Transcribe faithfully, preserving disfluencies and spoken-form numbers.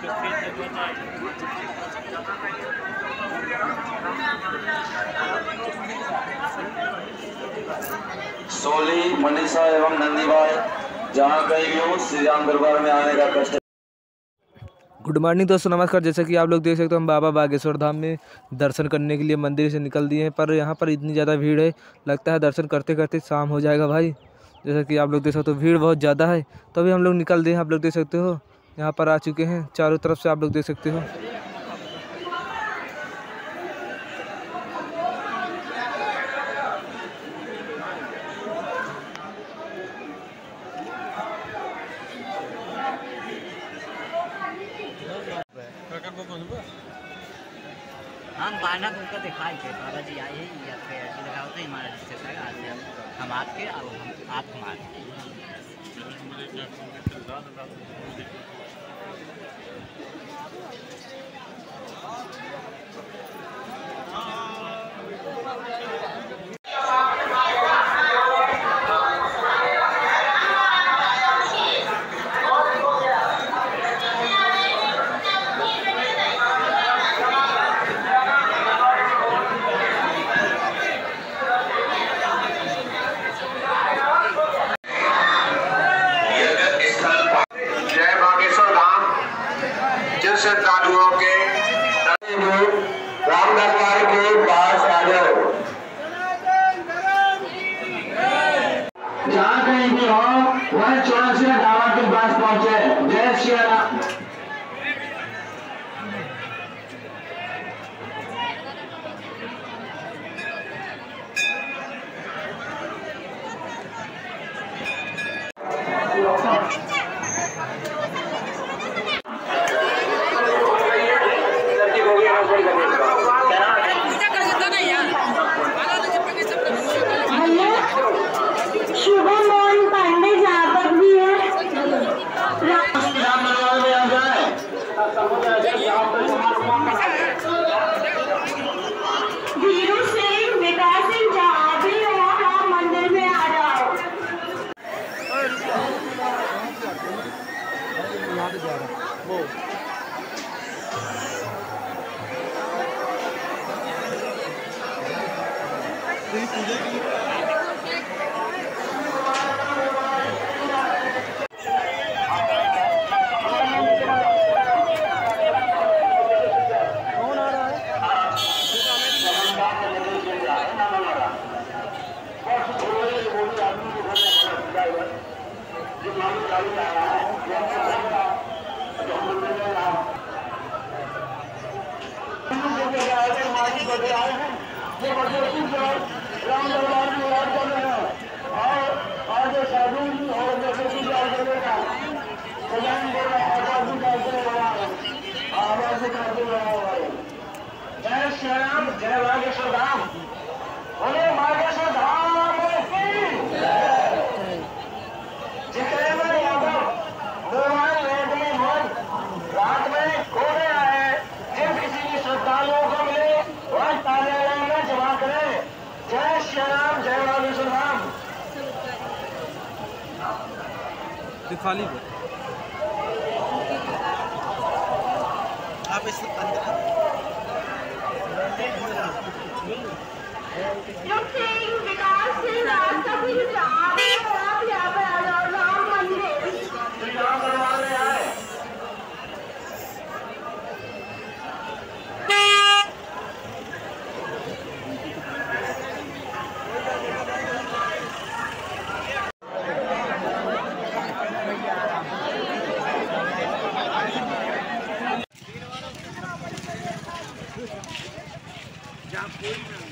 सोली, मनीषा एवं नंदी भाई जहाँ कहीं भी हो श्री राम दरबार में आने का कष्ट। गुड मॉर्निंग दोस्तों, नमस्कार। जैसा कि आप लोग देख सकते हो, हम बाबा बागेश्वर धाम में दर्शन करने के लिए मंदिर से निकल दिए हैं, पर यहाँ पर इतनी ज़्यादा भीड़ है, लगता है दर्शन करते करते शाम हो जाएगा भाई। जैसा कि आप लोग देख सकते हो, भीड़ बहुत ज़्यादा है, तो अभी हम लोग निकल दिए हैं। आप लोग देख सकते हो, यहाँ पर आ चुके हैं, चारों तरफ से आप लोग देख सकते हो। हम बाना उनका दिखाई थे बाबा जी आए हैं या फिर लगाओ तो हमारा रिश्ते आज हम हम आपके और आप हमारे। श्रद्धालुओं के राम दरबार के पास आ जाओ। जहाँ कहीं भी हो वह चौरासी ढाबा के पास पहुंचे। जय श्री राम। वीरू सिंह, विकास सिंह, जहाँ भी हो राम मंदिर में आ जाओ। राम दरबार में याद कर रहे हैं और आगे साधु और जैसे कि याद करेगा सजान बोला आवाज निकालते रहा आवाज निकालते रहा। जय श्री राम, जय बागेश्वर धाम, बोले बागेश्वर धाम की जितेंद्र यादव मोबाइल रेट में मन रात में खोने आए। जिन किसी भी श्रद्धालुओं को मिले वह कार्यालय में जमा करें। जय श्री राम, जय बागेश्वर धाम। खाली आप इस अंदर विकास सिंह, रास्ता भी जहाँ भी हो आप यहाँ पे आ जाओ। राम मंदिर श्री राम दरबार में आए। जहाँ कोई